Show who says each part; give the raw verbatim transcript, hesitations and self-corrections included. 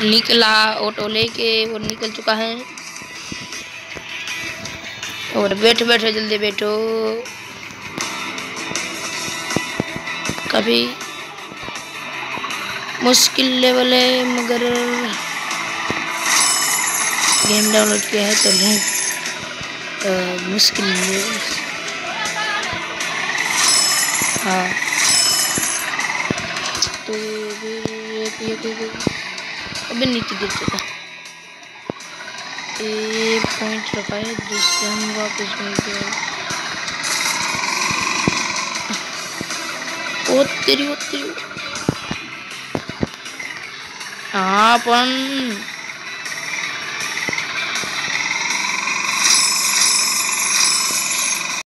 Speaker 1: निकला ऑटो लेके, वो निकल चुका है। और बैठो बैठो जल्दी बैठो। काफी मुश्किल लेवल है, मगर गेम डाउनलोड किया है तो नहीं आ, मुश्किल लेवल। हाँ तो अभी नीचे गिर चुका। एक पॉइंट रखा है जिससे हम वापस मिल गए। ओ तेरी ओ तेरी हाँ अपन